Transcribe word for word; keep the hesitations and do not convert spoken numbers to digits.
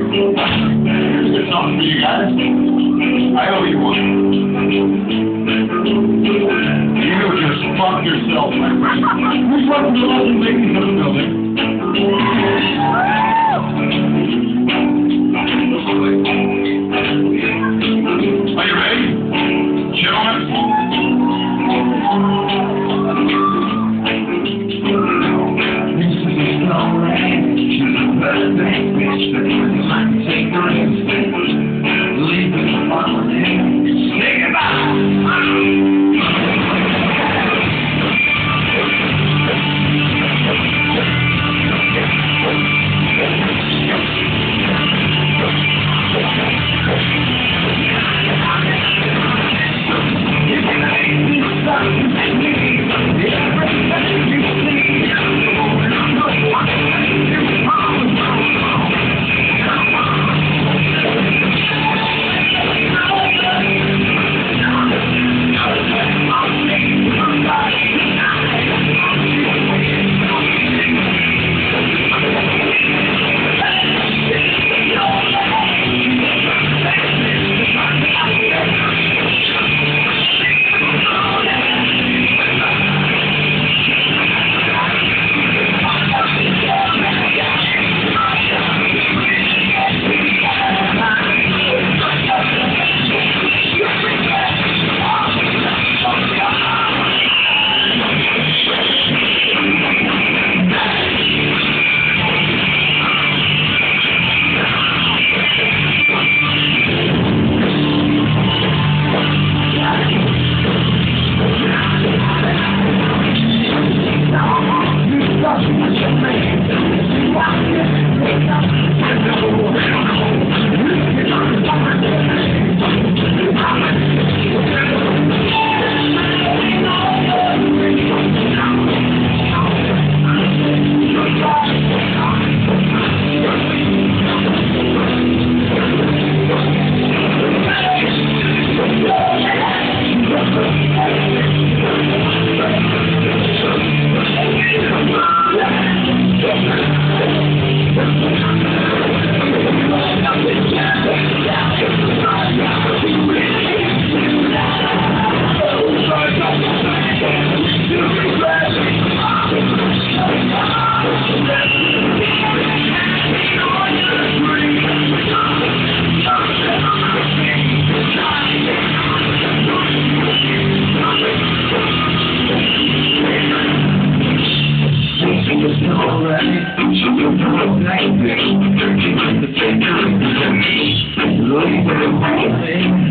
There's something for you guys. I owe you one. You just fuck yourself, my friend. Who's running the last ladies in the building? Are you ready? Gentlemen? This is a slow ride. She's a birthday bitch, but you might take her instant. Leave it on him. Say goodbye. Alright,